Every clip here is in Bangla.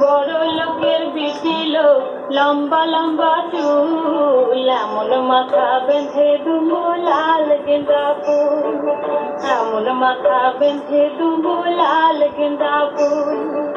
বড় লোকের বিটি লোক লম্বা লম্বা চুল এমন মাথা বেঁধে দুমো লাল গেঁদা ফুল এমন মাথা বেঁধে দুমো লাল গেঁদা ফুল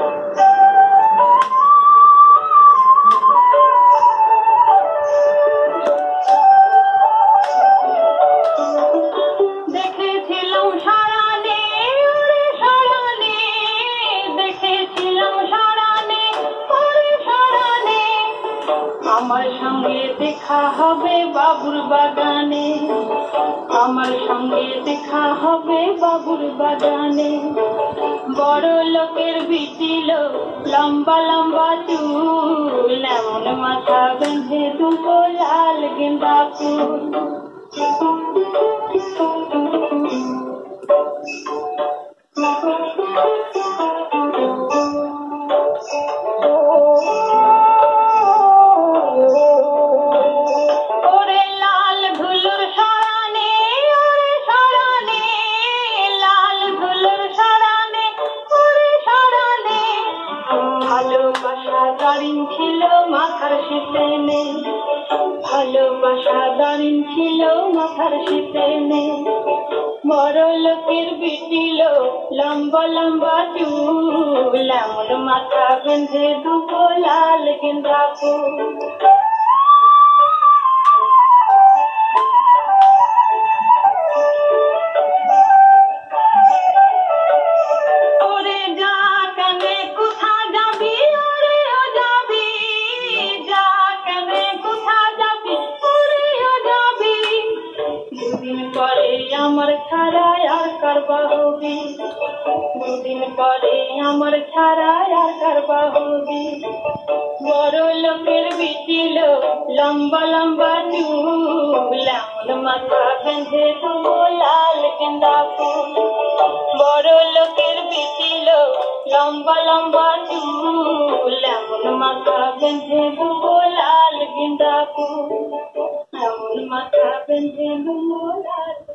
আমার সঙ্গে দেখা হবে বাবুর বাগানে আমার সঙ্গে দেখা হবে বাবুর বাগানে বড় লোকের বিটি লোক লম্বা লম্বা চুল এমন মাথা বেঁধে দুটো লাল গেঁদা ফুল ভালোবাসা দারিন ছিল মাথার শীতেনে ভালোবাসা দারিন ছিল মাথার শীতেনে বড় লোকের বিটি লোক লম্বা লম্বা চুল এমন মাথা বেঁধে দুটো লাল গেঁদা ফুল আমার ছাড়াই আর কারবা হবি দুদিন পরে আমার ছাড়াই আর কারবা হবি বড় লোকের বিটি লোক লম্বা লম্বা চুল এমন মাথা বেঁধে দুটো লাল গেঁদা ফুল বড় লোকের বিটি লোক লম্বা লম্বা চুল এমন মাথা বেঁধে দুটো লাল গেঁদা ফুল এমন মাথা বেঁধে দুটো লাল